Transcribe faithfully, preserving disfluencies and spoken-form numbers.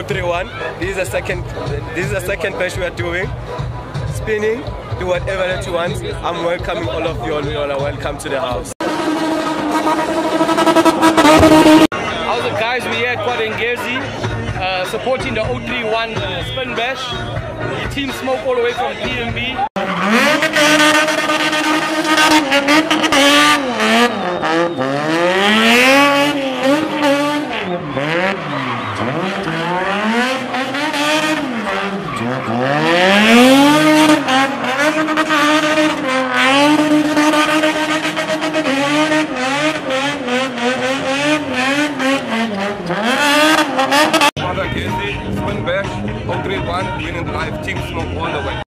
oh three one. This is the second. This is the second bash we are doing. Spinning. Do whatever that you want. I'm welcoming all of you. You all are welcome to the house. How's it, guys? We're here at Gusheshe, uh, supporting the oh three one uh, spin bash. The team smoke all the way from P M B. Spin bash, oh three one, winning the live, team smoke all the way.